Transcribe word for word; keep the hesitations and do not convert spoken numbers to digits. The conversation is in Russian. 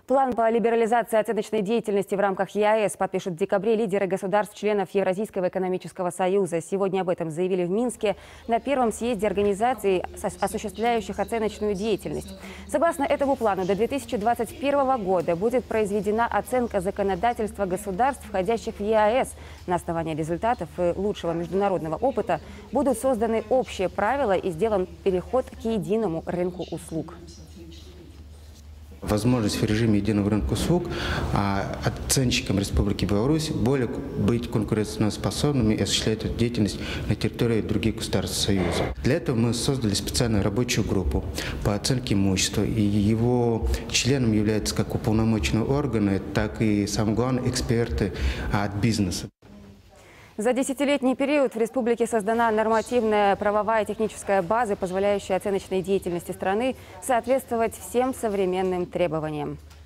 План по либерализации оценочной деятельности в рамках ЕАЭС подпишут в декабре лидеры государств-членов Евразийского экономического союза. Сегодня об этом заявили в Минске на первом съезде организаций, осуществляющих оценочную деятельность. Согласно этому плану, до две тысячи двадцать первого года будет произведена оценка законодательства государств, входящих в ЕАЭС. На основании результатов и лучшего международного опыта будут созданы общие правила и сделан переход к единому рынку услуг. Возможность в режиме единого рынка услуг а, оценщикам Республики Беларусь более быть конкурентоспособными и осуществлять эту деятельность на территории других государств Союза. Для этого мы создали специальную рабочую группу по оценке имущества. И его членом являются как уполномоченные органы, так и, самое главное, эксперты от бизнеса. За десятилетний период в республике создана нормативная правовая и техническая база, позволяющая оценочной деятельности страны соответствовать всем современным требованиям.